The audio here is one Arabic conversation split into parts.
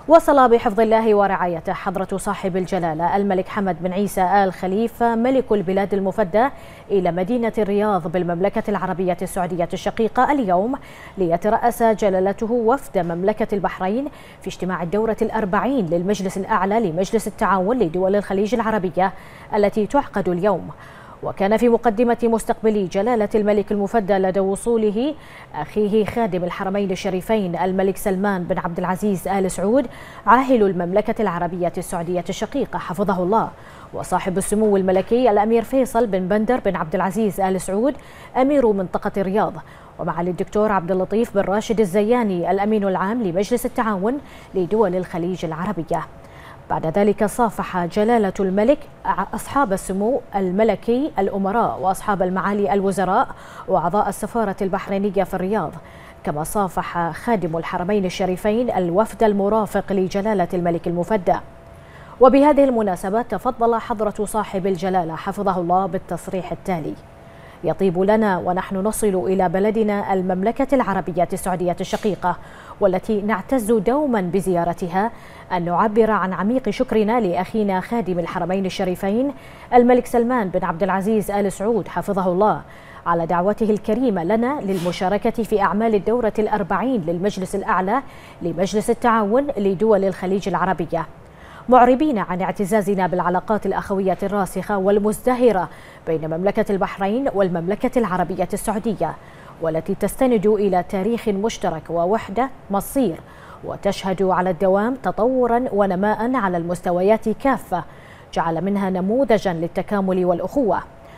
وصل بحفظ الله ورعايته حضرة صاحب الجلالة الملك حمد بن عيسى آل خليفة ملك البلاد المفدى إلى مدينة الرياض بالمملكة العربية السعودية الشقيقة اليوم ليترأس جلالته وفد مملكة البحرين في اجتماع الدورة الأربعين للمجلس الأعلى لمجلس التعاون لدول الخليج العربية التي تعقد اليوم. وكان في مقدمة مستقبلي جلالة الملك المفدى لدى وصوله أخيه خادم الحرمين الشريفين الملك سلمان بن عبد العزيز آل سعود عاهل المملكة العربية السعودية الشقيقة حفظه الله، وصاحب السمو الملكي الأمير فيصل بن بندر بن عبد العزيز آل سعود أمير منطقة الرياض، ومعالي الدكتور عبد اللطيف بن راشد الزياني الأمين العام لمجلس التعاون لدول الخليج العربية. بعد ذلك صافح جلالة الملك أصحاب السمو الملكي الأمراء وأصحاب المعالي الوزراء وأعضاء السفارة البحرينية في الرياض، كما صافح خادم الحرمين الشريفين الوفد المرافق لجلالة الملك المفدى. وبهذه المناسبة تفضل حضرة صاحب الجلالة حفظه الله بالتصريح التالي: يطيب لنا ونحن نصل إلى بلدنا المملكة العربية السعودية الشقيقة والتي نعتز دوما بزيارتها أن نعبر عن عميق شكرنا لأخينا خادم الحرمين الشريفين الملك سلمان بن عبد العزيز آل سعود حفظه الله على دعوته الكريمة لنا للمشاركة في أعمال الدورة الأربعين للمجلس الأعلى لمجلس التعاون لدول الخليج العربية، معربين عن اعتزازنا بالعلاقات الأخوية الراسخة والمزدهرة بين مملكة البحرين والمملكة العربية السعودية، والتي تستند إلى تاريخ مشترك ووحدة مصير، وتشهد على الدوام تطورا ونماء على المستويات كافة جعل منها نموذجا للتكامل والأخوة.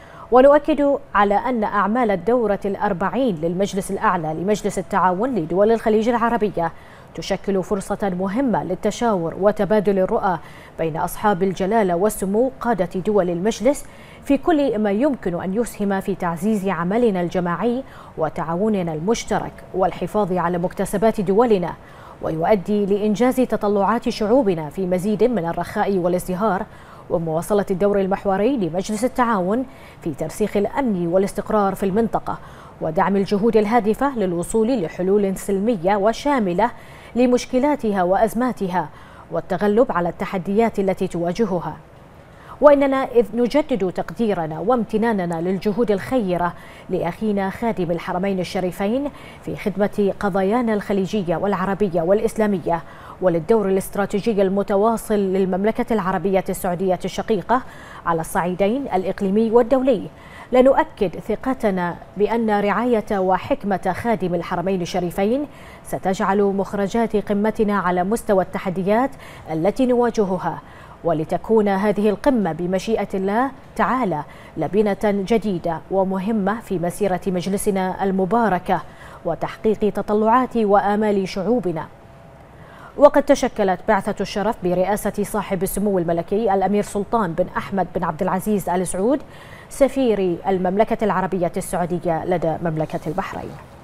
ونؤكد على أن أعمال الدورة الأربعين للمجلس الأعلى لمجلس التعاون لدول الخليج العربية تشكل فرصة مهمة للتشاور وتبادل الرؤى بين أصحاب الجلالة والسمو قادة دول المجلس في كل ما يمكن أن يسهم في تعزيز عملنا الجماعي وتعاوننا المشترك والحفاظ على مكتسبات دولنا، ويؤدي لإنجاز تطلعات شعوبنا في مزيد من الرخاء والازدهار، ومواصلة الدور المحوري لمجلس التعاون في ترسيخ الأمن والاستقرار في المنطقة، ودعم الجهود الهادفة للوصول لحلول سلمية وشاملة لمشكلاتها وأزماتها، والتغلب على التحديات التي تواجهها. وإننا إذ نجدد تقديرنا وامتناننا للجهود الخيرة لأخينا خادم الحرمين الشريفين في خدمة قضايانا الخليجية والعربية والإسلامية، وللدور الاستراتيجي المتواصل للمملكة العربية السعودية الشقيقة على الصعيدين الإقليمي والدولي، لنؤكد ثقتنا بأن رعاية وحكمة خادم الحرمين الشريفين ستجعل مخرجات قمتنا على مستوى التحديات التي نواجهها، ولتكون هذه القمة بمشيئة الله تعالى لبنة جديدة ومهمة في مسيرة مجلسنا المباركة وتحقيق تطلعات وآمال شعوبنا. وقد تشكلت بعثة الشرف برئاسة صاحب السمو الملكي الأمير سلطان بن أحمد بن عبد العزيز آل سعود سفير المملكة العربية السعودية لدى مملكة البحرين.